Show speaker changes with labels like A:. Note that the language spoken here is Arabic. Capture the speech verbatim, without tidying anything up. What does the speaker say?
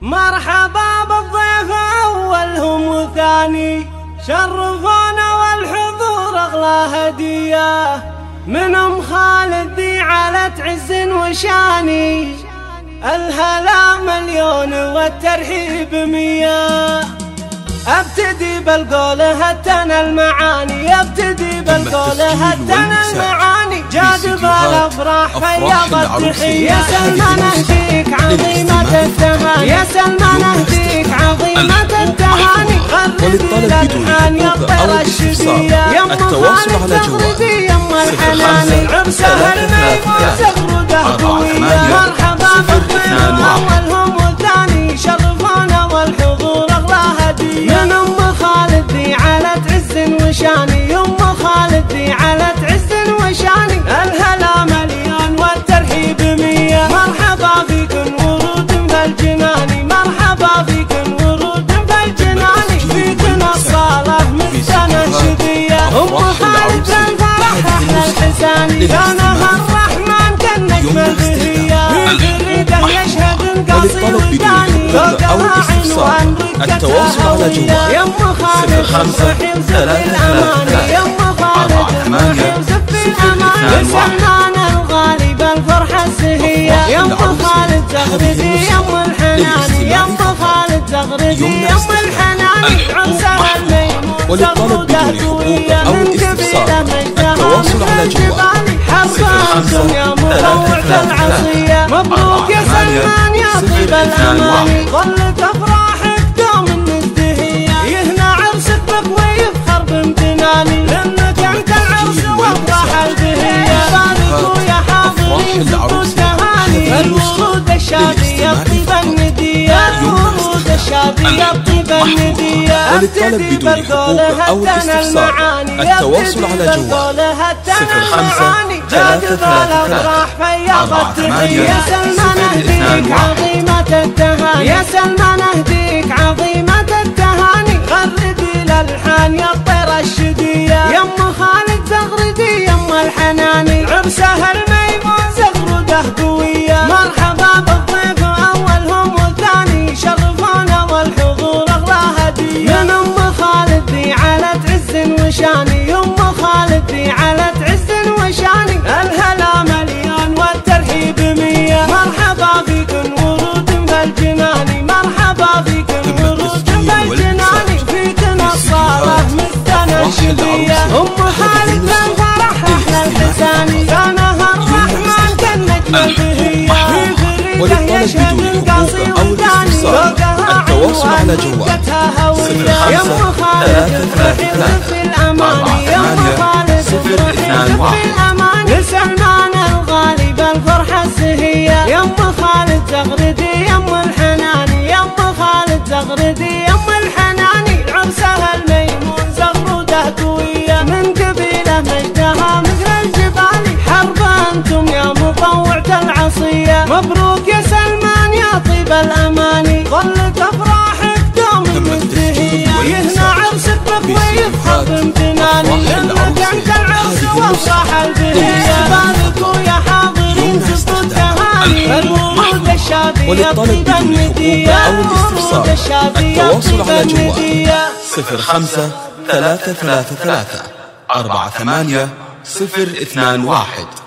A: مرحبا بالضيف أولهم وثاني، شرفونا والحضور أغلى هدية، من أم خالد ذي علت عز وشاني، الهلا مليون والترحيب مية. ابتدي بالقول هتنا المعاني، ابتدي بالقول هتنا المعاني، جاذب الافراح فياض التحية، يا سلمان اهديك عظيمة التهاني، يا سلمان اهديك عظيمة التهاني، غردي الالحان يا الطير الشدية، يم خالد تغردي يم الحناني، عرسها الميمون زغرده قوية، مرحبا بالضيف اولهم والثاني، شرفونا والحضور اغلى هدية، من ام خالد ذي علت عز وشاني، يم خالد ذي علت عز وشاني، الهلا مليون والترحيب مية، مرحبا فيكن ورود فالجنان، مرحبا فيكن ورود فالجنان، فيكن الصالة مستنى شذية، ام خالد الفرح احلى الحساني، كانها الرحمن كالنجم البهية، بالريده يشهد القاصي والداني، فوقها عنوان
B: التواصل على جوال
A: يم خالد صحيح زف الأماني، يم خالد صحيح زف الأماني، سلمان الغالي بالفرحة السهية، يم خالد زغردي يم الحناني، يم خالد زغردي يم الحناني، عرسها الميمون زغرده قوية، من كبيرة مجدها مثل الجبال، حرصانكم يا مطوعة العصية، مبروك يا سلمان يا طيب الأماني، ظلت أفراحك دوم النزدهية، يهنى عرسك بك ويفخر بامتناني، لأنك أنت العرس وأفراح البهية، باركوا يا حاضرين زفوا التهاني، الورود الشادية الطيب الندية، الورود الشادية الطيب الندية،
B: وللطلب بدون حقوق أو الاستفسار التواصل على جوال صفر خمسة ثلاثة ثلاثة ثلاثة أربعة ثمانية
A: يا سلمان اهديك عظيمة التهاني، يا سلمان اهديك عظيمة التهاني، غردي الالحان يا الطير الشدية، يم خالد زغردي يم الحناني، عرسها الميمون زغرده قوية، مرحبا بالضيف اولهم والثاني، شرفونا والحضور اغلى هدية، من ام خالد ذي علت عز وشاني، يم خالد ذي علت عز وشاني، الهلا مليون والترحيب مية، مرحبا فيكن ورود فالجنان، مرحبا فيكن ورود فالجنان، فيكن الصالة مستنى شذية، ام خالد بالفرح احلى الحساني، كانها الرحمن كالنجم البهية، في فريده يشهد القاصي والداني، فوقها عنوان رقتها هوية، يم خالد صحيح زف الأماني، يم خالد صحيح زف الأماني، سلمان الغالي بالفرحة السهية، يم خالد زغردي يم الحناني، يم خالد زغردي يم الحناني، عرسها الميمون زغرده قوية، من قبيلة مجدها مثل الجبال، حرب أنتم يا مطوعة العصية، مبروك يا سلمان يا طيب الأماني، ظلت أفراحك دوم النزدهية، يهنى عرسك بك ويفخر بامتناني، لأنك أنت العرس وأفراح البهية، باركوا يا حاضرين زفوا التهاني، الورود الشادية الطيب الندية،
B: أو الاستفسار التواصل على جوال صفر خمسة ثلاثة ثلاثة ثلاثة أربعة ثمانية صفر اثنان واحد.